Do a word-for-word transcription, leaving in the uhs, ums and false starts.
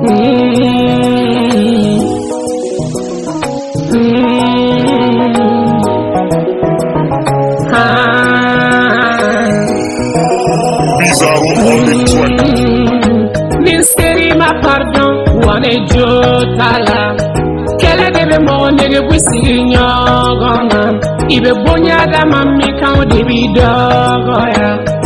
ma pardon wane jotala kele debe mo nege busigi nyogonga ibe bonya da mammi kan dibi dogo ya